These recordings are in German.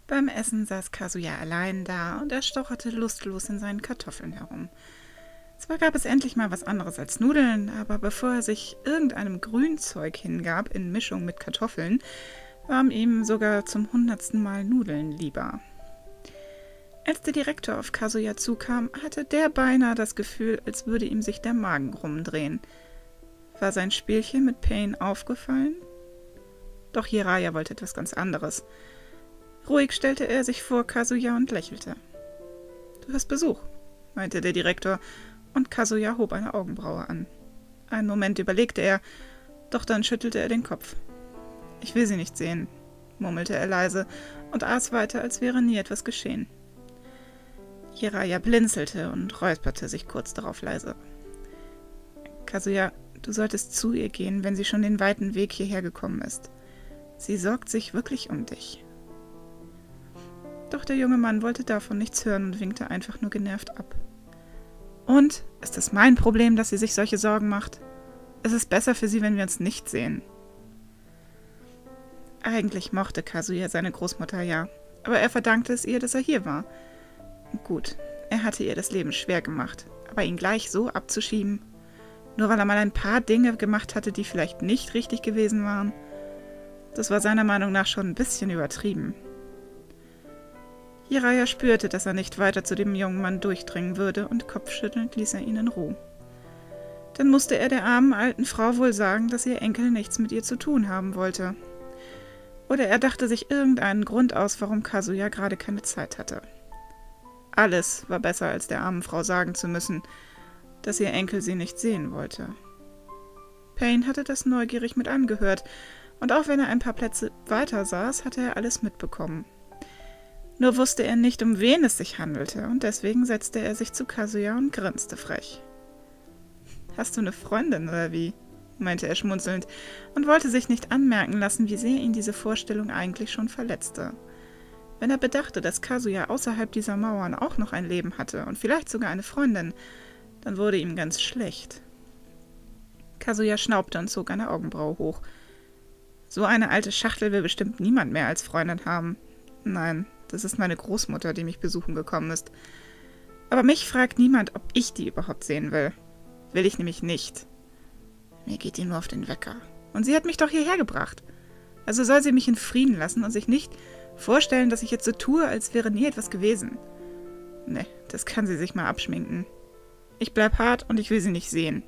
Beim Essen saß Kazuya allein da und er stocherte lustlos in seinen Kartoffeln herum. Zwar gab es endlich mal was anderes als Nudeln, aber bevor er sich irgendeinem Grünzeug hingab in Mischung mit Kartoffeln, waren ihm sogar zum 100. Mal Nudeln lieber. Als der Direktor auf Kazuya zukam, hatte der beinahe das Gefühl, als würde ihm sich der Magen rumdrehen. War sein Spielchen mit Pain aufgefallen? Doch Jiraiya wollte etwas ganz anderes. Ruhig stellte er sich vor Kazuya und lächelte. »Du hast Besuch«, meinte der Direktor, und Kazuya hob eine Augenbraue an. Einen Moment überlegte er, doch dann schüttelte er den Kopf. »Ich will sie nicht sehen«, murmelte er leise und aß weiter, als wäre nie etwas geschehen. Jiraiya blinzelte und räusperte sich kurz darauf leise. »Kazuya, du solltest zu ihr gehen, wenn sie schon den weiten Weg hierher gekommen ist. Sie sorgt sich wirklich um dich.« Doch der junge Mann wollte davon nichts hören und winkte einfach nur genervt ab. »Und? Ist es mein Problem, dass sie sich solche Sorgen macht? Es ist besser für sie, wenn wir uns nicht sehen.« Eigentlich mochte Kazuya seine Großmutter ja, aber er verdankte es ihr, dass er hier war. Gut, er hatte ihr das Leben schwer gemacht, aber ihn gleich so abzuschieben, nur weil er mal ein paar Dinge gemacht hatte, die vielleicht nicht richtig gewesen waren, das war seiner Meinung nach schon ein bisschen übertrieben. Jiraiya spürte, dass er nicht weiter zu dem jungen Mann durchdringen würde, und kopfschüttelnd ließ er ihn in Ruhe. Dann musste er der armen alten Frau wohl sagen, dass ihr Enkel nichts mit ihr zu tun haben wollte. Oder er dachte sich irgendeinen Grund aus, warum Kazuya gerade keine Zeit hatte. Alles war besser, als der armen Frau sagen zu müssen, dass ihr Enkel sie nicht sehen wollte. Pain hatte das neugierig mit angehört, und auch wenn er ein paar Plätze weiter saß, hatte er alles mitbekommen. Nur wusste er nicht, um wen es sich handelte, und deswegen setzte er sich zu Kazuya und grinste frech. »Hast du eine Freundin, oder wie?« meinte er schmunzelnd und wollte sich nicht anmerken lassen, wie sehr ihn diese Vorstellung eigentlich schon verletzte. Wenn er bedachte, dass Kazuya außerhalb dieser Mauern auch noch ein Leben hatte und vielleicht sogar eine Freundin, dann wurde ihm ganz schlecht. Kazuya schnaubte und zog eine Augenbraue hoch. »So eine alte Schachtel will bestimmt niemand mehr als Freundin haben. Nein, das ist meine Großmutter, die mich besuchen gekommen ist. Aber mich fragt niemand, ob ich die überhaupt sehen will. Will ich nämlich nicht. Mir geht die nur auf den Wecker. Und sie hat mich doch hierher gebracht. Also soll sie mich in Frieden lassen und sich nicht vorstellen, dass ich jetzt so tue, als wäre nie etwas gewesen. Ne, das kann sie sich mal abschminken. Ich bleib hart und ich will sie nicht sehen.«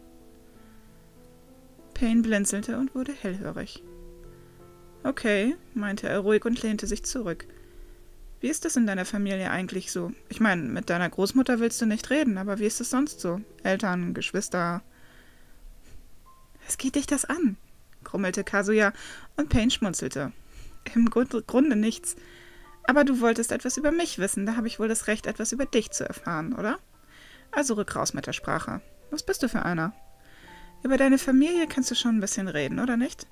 Pain blinzelte und wurde hellhörig. »Okay«, meinte er ruhig und lehnte sich zurück. »Wie ist es in deiner Familie eigentlich so? Ich meine, mit deiner Großmutter willst du nicht reden, aber wie ist es sonst so? Eltern, Geschwister?« »Was geht dich das an?«, grummelte Kazuya, und Pain schmunzelte. »Im Grunde nichts. Aber du wolltest etwas über mich wissen, da habe ich wohl das Recht, etwas über dich zu erfahren, oder? Also rück raus mit der Sprache. Was bist du für einer? Über deine Familie kannst du schon ein bisschen reden, oder nicht?«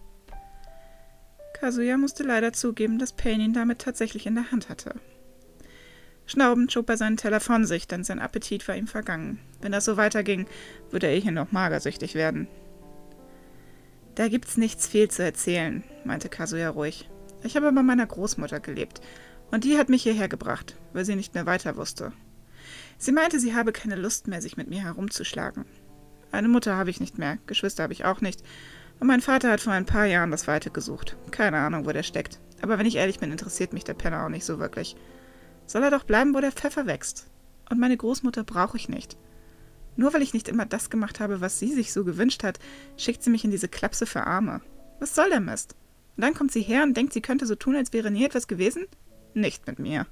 Kazuya musste leider zugeben, dass Pain ihn damit tatsächlich in der Hand hatte. Schnaubend schob er seinen Teller von sich, denn sein Appetit war ihm vergangen. Wenn das so weiterging, würde er hier noch magersüchtig werden. »Da gibt's nichts viel zu erzählen«, meinte Kazuya ruhig. »Ich habe bei meiner Großmutter gelebt, und die hat mich hierher gebracht, weil sie nicht mehr weiter wusste. Sie meinte, sie habe keine Lust mehr, sich mit mir herumzuschlagen. Eine Mutter habe ich nicht mehr, Geschwister habe ich auch nicht, und mein Vater hat vor ein paar Jahren das Weite gesucht. Keine Ahnung, wo der steckt, aber wenn ich ehrlich bin, interessiert mich der Penner auch nicht so wirklich. Soll er doch bleiben, wo der Pfeffer wächst. Und meine Großmutter brauche ich nicht. Nur weil ich nicht immer das gemacht habe, was sie sich so gewünscht hat, schickt sie mich in diese Klapse für Arme. Was soll der Mist? Und dann kommt sie her und denkt, sie könnte so tun, als wäre nie etwas gewesen? Nicht mit mir.«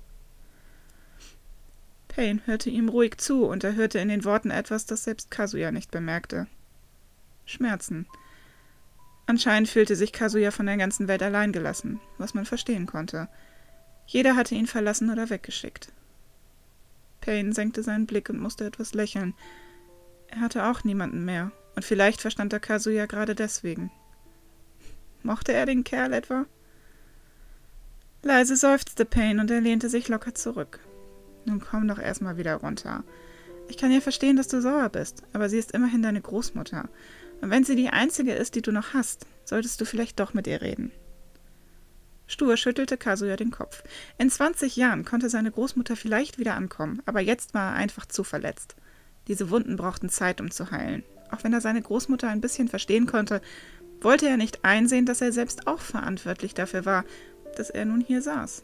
Pain hörte ihm ruhig zu, und er hörte in den Worten etwas, das selbst Kazuya nicht bemerkte. Schmerzen. Anscheinend fühlte sich Kazuya von der ganzen Welt allein gelassen, was man verstehen konnte. Jeder hatte ihn verlassen oder weggeschickt. Pain senkte seinen Blick und musste etwas lächeln. Er hatte auch niemanden mehr, und vielleicht verstand er Kazuya gerade deswegen. Mochte er den Kerl etwa? Leise seufzte Pain und er lehnte sich locker zurück. »Nun komm doch erstmal wieder runter. Ich kann ja verstehen, dass du sauer bist, aber sie ist immerhin deine Großmutter. Und wenn sie die einzige ist, die du noch hast, solltest du vielleicht doch mit ihr reden.« Stur schüttelte Kazuya den Kopf. In 20 Jahren konnte seine Großmutter vielleicht wieder ankommen, aber jetzt war er einfach zu verletzt. Diese Wunden brauchten Zeit, um zu heilen. Auch wenn er seine Großmutter ein bisschen verstehen konnte, wollte er nicht einsehen, dass er selbst auch verantwortlich dafür war, dass er nun hier saß.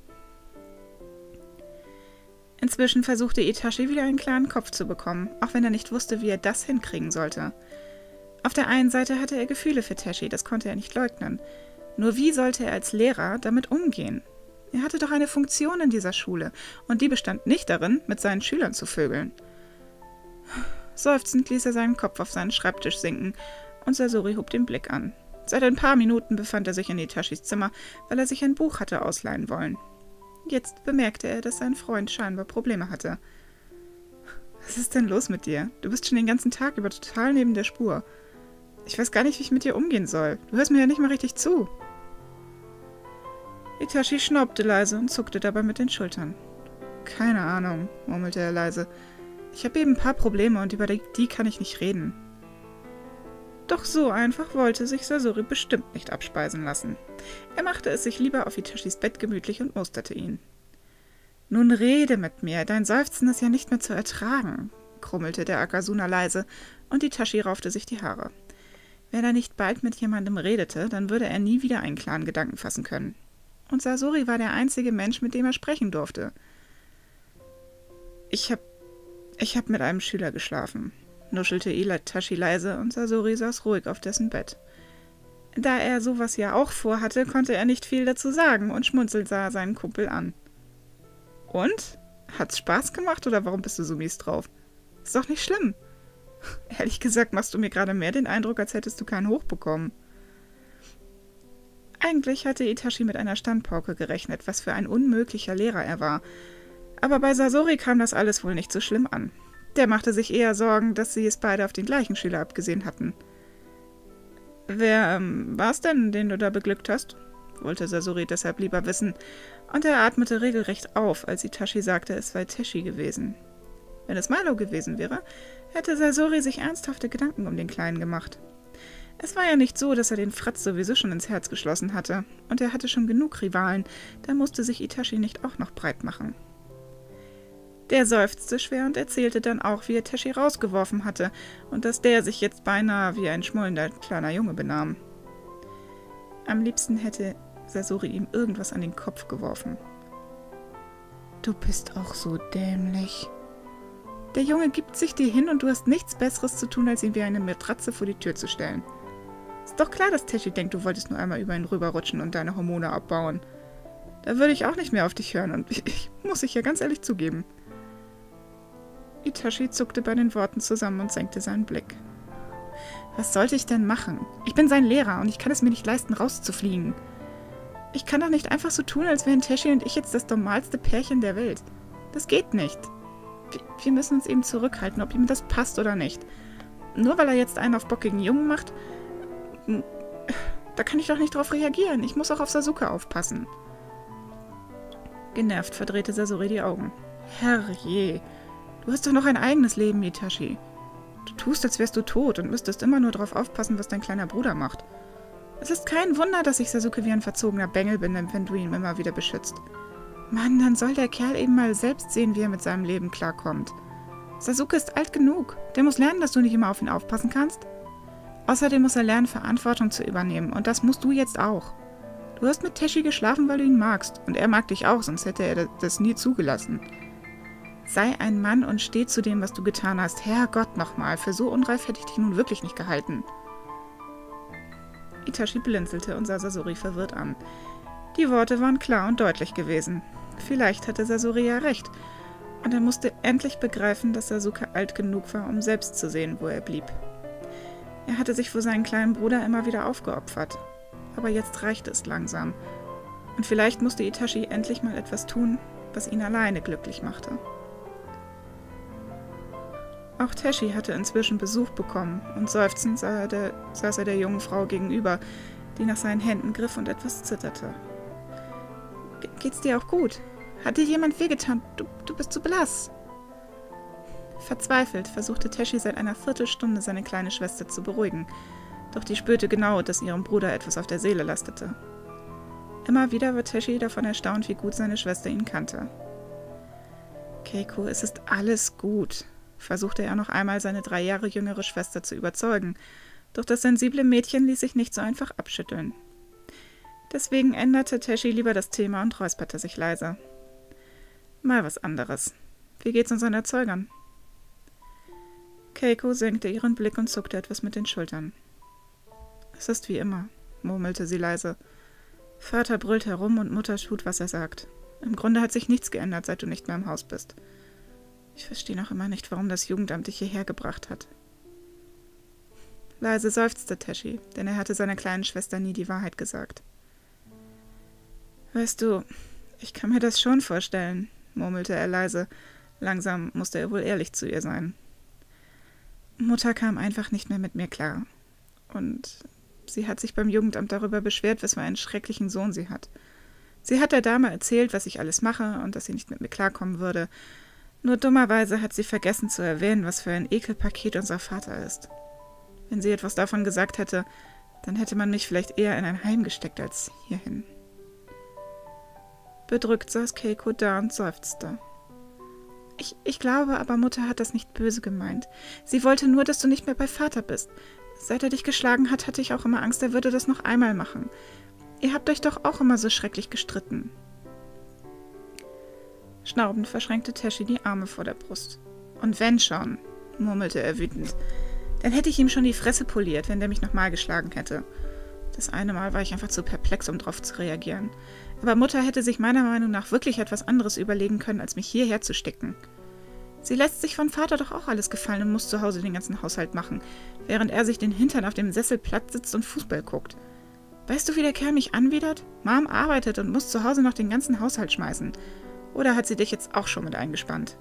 Inzwischen versuchte Itachi wieder einen klaren Kopf zu bekommen, auch wenn er nicht wusste, wie er das hinkriegen sollte. Auf der einen Seite hatte er Gefühle für Teshi, das konnte er nicht leugnen. Nur wie sollte er als Lehrer damit umgehen? Er hatte doch eine Funktion in dieser Schule, und die bestand nicht darin, mit seinen Schülern zu vögeln. Seufzend ließ er seinen Kopf auf seinen Schreibtisch sinken, und Sasori hob den Blick an. Seit ein paar Minuten befand er sich in Itachis Zimmer, weil er sich ein Buch hatte ausleihen wollen. Jetzt bemerkte er, dass sein Freund scheinbar Probleme hatte. »Was ist denn los mit dir? Du bist schon den ganzen Tag über total neben der Spur. Ich weiß gar nicht, wie ich mit dir umgehen soll. Du hörst mir ja nicht mal richtig zu.« Itachi schnaubte leise und zuckte dabei mit den Schultern. »Keine Ahnung«, murmelte er leise. »Ich habe eben ein paar Probleme und über die kann ich nicht reden.« Doch so einfach wollte sich Sasori bestimmt nicht abspeisen lassen. Er machte es sich lieber auf Itachis Bett gemütlich und musterte ihn. »Nun rede mit mir, dein Seufzen ist ja nicht mehr zu ertragen«, krummelte der Akasuna leise, und Itachi raufte sich die Haare. Wenn er nicht bald mit jemandem redete, dann würde er nie wieder einen klaren Gedanken fassen können. Und Sasori war der einzige Mensch, mit dem er sprechen durfte. Ich hab mit einem Schüler geschlafen«, nuschelte Itachi leise, und Sasori saß ruhig auf dessen Bett. Da er sowas ja auch vorhatte, konnte er nicht viel dazu sagen und schmunzelnd sah er seinen Kumpel an. »Und? Hat's Spaß gemacht oder warum bist du so mies drauf? Ist doch nicht schlimm. Ehrlich gesagt machst du mir gerade mehr den Eindruck, als hättest du keinen Hoch bekommen.« Eigentlich hatte Itachi mit einer Standpauke gerechnet, was für ein unmöglicher Lehrer er war. Aber bei Sasori kam das alles wohl nicht so schlimm an. Der machte sich eher Sorgen, dass sie es beide auf den gleichen Schüler abgesehen hatten. »Wer war's denn, den du da beglückt hast?« wollte Sasori deshalb lieber wissen, und er atmete regelrecht auf, als Itachi sagte, es sei Teshi gewesen. Wenn es Milo gewesen wäre, hätte Sasori sich ernsthafte Gedanken um den Kleinen gemacht. Es war ja nicht so, dass er den Fratz sowieso schon ins Herz geschlossen hatte, und er hatte schon genug Rivalen, da musste sich Itachi nicht auch noch breit machen. Der seufzte schwer und erzählte dann auch, wie er Teshi rausgeworfen hatte und dass der sich jetzt beinahe wie ein schmollender kleiner Junge benahm. Am liebsten hätte Sasori ihm irgendwas an den Kopf geworfen. »Du bist auch so dämlich. Der Junge gibt sich dir hin und du hast nichts Besseres zu tun, als ihn wie eine Matratze vor die Tür zu stellen. Ist doch klar, dass Teshi denkt, du wolltest nur einmal über ihn rüberrutschen und deine Hormone abbauen. Da würde ich auch nicht mehr auf dich hören und muss ich ja ganz ehrlich zugeben.« Itachi zuckte bei den Worten zusammen und senkte seinen Blick. »Was sollte ich denn machen? Ich bin sein Lehrer und ich kann es mir nicht leisten, rauszufliegen. Ich kann doch nicht einfach so tun, als wären Teshi und ich jetzt das normalste Pärchen der Welt. Das geht nicht. Wir müssen uns eben zurückhalten, ob ihm das passt oder nicht. Nur weil er jetzt einen auf bockigen Jungen macht, da kann ich doch nicht drauf reagieren. Ich muss auch auf Sasuke aufpassen.« Genervt verdrehte Sasori die Augen. »Herrje, du hast doch noch ein eigenes Leben, Itachi. Du tust, als wärst du tot und müsstest immer nur darauf aufpassen, was dein kleiner Bruder macht. Es ist kein Wunder, dass ich Sasuke wie ein verzogener Bengel bin, wenn du ihn immer wieder beschützt. Mann, dann soll der Kerl eben mal selbst sehen, wie er mit seinem Leben klarkommt. Sasuke ist alt genug. Der muss lernen, dass du nicht immer auf ihn aufpassen kannst. Außerdem muss er lernen, Verantwortung zu übernehmen. Und das musst du jetzt auch. Du hast mit Teshi geschlafen, weil du ihn magst. Und er mag dich auch, sonst hätte er das nie zugelassen. Sei ein Mann und steh zu dem, was du getan hast. Herrgott nochmal, für so unreif hätte ich dich nun wirklich nicht gehalten.« Itachi blinzelte und sah Sasori verwirrt an. Die Worte waren klar und deutlich gewesen. Vielleicht hatte Sasori ja recht. Und er musste endlich begreifen, dass Sasuke alt genug war, um selbst zu sehen, wo er blieb. Er hatte sich für seinen kleinen Bruder immer wieder aufgeopfert. Aber jetzt reichte es langsam. Und vielleicht musste Itachi endlich mal etwas tun, was ihn alleine glücklich machte. Auch Teshi hatte inzwischen Besuch bekommen und seufzend saß er der jungen Frau gegenüber, die nach seinen Händen griff und etwas zitterte. »Geht's dir auch gut? Hat dir jemand wehgetan? Du bist so blass.« Verzweifelt versuchte Teshi seit einer Viertelstunde seine kleine Schwester zu beruhigen, doch die spürte genau, dass ihrem Bruder etwas auf der Seele lastete. Immer wieder war Teshi davon erstaunt, wie gut seine Schwester ihn kannte. »Keiko, es ist alles gut«, versuchte er noch einmal, seine 3 Jahre jüngere Schwester zu überzeugen, doch das sensible Mädchen ließ sich nicht so einfach abschütteln. Deswegen änderte Teshi lieber das Thema und räusperte sich leise. »Mal was anderes. Wie geht's unseren Erzeugern?« Keiko senkte ihren Blick und zuckte etwas mit den Schultern. »Es ist wie immer«, murmelte sie leise. »Vater brüllt herum und Mutter tut, was er sagt. Im Grunde hat sich nichts geändert, seit du nicht mehr im Haus bist. Ich verstehe noch immer nicht, warum das Jugendamt dich hierher gebracht hat.« Leise seufzte Teshi, denn er hatte seiner kleinen Schwester nie die Wahrheit gesagt. »Weißt du, ich kann mir das schon vorstellen«, murmelte er leise. Langsam musste er wohl ehrlich zu ihr sein. »Mutter kam einfach nicht mehr mit mir klar. Und sie hat sich beim Jugendamt darüber beschwert, was für einen schrecklichen Sohn sie hat. Sie hat der Dame erzählt, was ich alles mache und dass sie nicht mit mir klarkommen würde. Nur dummerweise hat sie vergessen zu erwähnen, was für ein Ekelpaket unser Vater ist. Wenn sie etwas davon gesagt hätte, dann hätte man mich vielleicht eher in ein Heim gesteckt als hierhin.« Bedrückt saß Keiko da und seufzte. Ich glaube aber, Mutter hat das nicht böse gemeint. Sie wollte nur, dass du nicht mehr bei Vater bist. Seit er dich geschlagen hat, hatte ich auch immer Angst, er würde das noch einmal machen. Ihr habt euch doch auch immer so schrecklich gestritten.« Schnaubend verschränkte Teshi die Arme vor der Brust. »Und wenn schon«, murmelte er wütend, »dann hätte ich ihm schon die Fresse poliert, wenn der mich nochmal geschlagen hätte. Das eine Mal war ich einfach zu perplex, um drauf zu reagieren. Aber Mutter hätte sich meiner Meinung nach wirklich etwas anderes überlegen können, als mich hierher zu stecken. Sie lässt sich von Vater doch auch alles gefallen und muss zu Hause den ganzen Haushalt machen, während er sich den Hintern auf dem Sessel platt sitzt und Fußball guckt. Weißt du, wie der Kerl mich anwidert? Mom arbeitet und muss zu Hause noch den ganzen Haushalt schmeißen. Oder hat sie dich jetzt auch schon mit eingespannt?«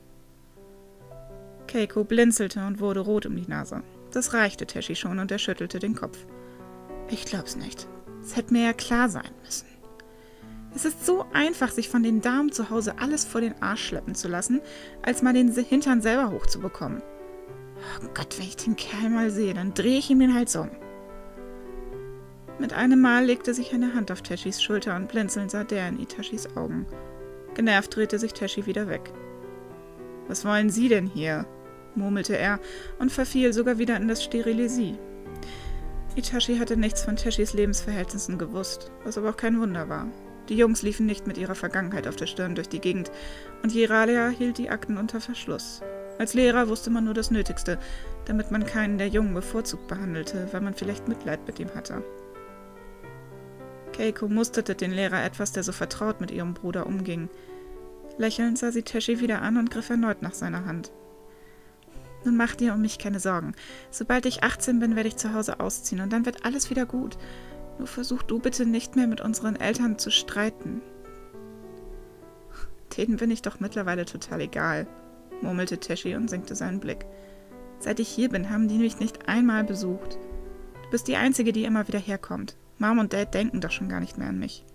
Keiko blinzelte und wurde rot um die Nase. Das reichte Teshi schon und er schüttelte den Kopf. »Ich glaub's nicht. Es hätte mir ja klar sein müssen. Es ist so einfach, sich von den Damen zu Hause alles vor den Arsch schleppen zu lassen, als mal den Hintern selber hochzubekommen. Oh Gott, wenn ich den Kerl mal sehe, dann drehe ich ihm den Hals um.« Mit einem Mal legte sich eine Hand auf Teshis Schulter und blinzelnd sah der in Itachis Augen. Genervt drehte sich Teshi wieder weg. »Was wollen Sie denn hier?«, murmelte er und verfiel sogar wieder in das Sterilisie. Itachi hatte nichts von Teshis Lebensverhältnissen gewusst, was aber auch kein Wunder war. Die Jungs liefen nicht mit ihrer Vergangenheit auf der Stirn durch die Gegend und Jeralia hielt die Akten unter Verschluss. Als Lehrer wusste man nur das Nötigste, damit man keinen der Jungen bevorzugt behandelte, weil man vielleicht Mitleid mit ihm hatte. Keiko musterte den Lehrer etwas, der so vertraut mit ihrem Bruder umging. Lächelnd sah sie Teshi wieder an und griff erneut nach seiner Hand. »Nun mach dir um mich keine Sorgen. Sobald ich 18 bin, werde ich zu Hause ausziehen und dann wird alles wieder gut. Nur versuch du bitte nicht mehr mit unseren Eltern zu streiten.« »Denen bin ich doch mittlerweile total egal«, murmelte Teshi und senkte seinen Blick. »Seit ich hier bin, haben die mich nicht einmal besucht. Du bist die Einzige, die immer wieder herkommt. Mom und Dad denken doch schon gar nicht mehr an mich.«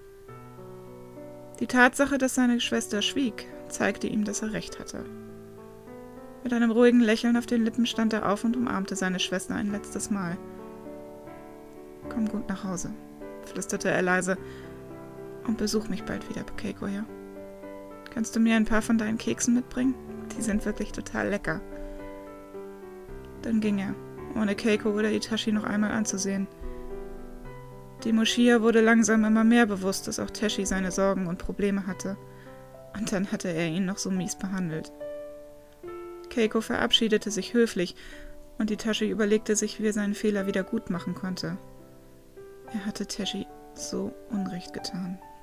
Die Tatsache, dass seine Schwester schwieg, zeigte ihm, dass er recht hatte. Mit einem ruhigen Lächeln auf den Lippen stand er auf und umarmte seine Schwester ein letztes Mal. »Komm gut nach Hause«, flüsterte er leise, »und besuch mich bald wieder, Keiko, ja? Kannst du mir ein paar von deinen Keksen mitbringen? Die sind wirklich total lecker.« Dann ging er, ohne Keiko oder Itachi noch einmal anzusehen. Moshia wurde langsam immer mehr bewusst, dass auch Teshi seine Sorgen und Probleme hatte. Und dann hatte er ihn noch so mies behandelt. Keiko verabschiedete sich höflich und Itachi überlegte sich, wie er seinen Fehler wieder gut machen konnte. Er hatte Teshi so Unrecht getan.